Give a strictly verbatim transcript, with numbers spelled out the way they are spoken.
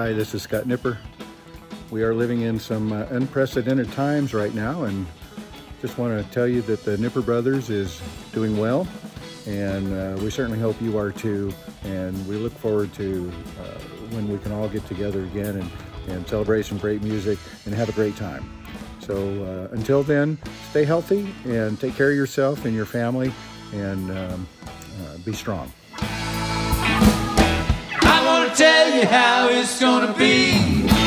Hi, this is Scott Nipper. We are living in some uh, unprecedented times right now, and just want to tell you that the Nipper Brothers is doing well, and uh, we certainly hope you are too. And we look forward to uh, when we can all get together again and, and celebrate some great music and have a great time. So uh, until then, stay healthy and take care of yourself and your family, and um, uh, be strong. I want to tell you how it's gonna be.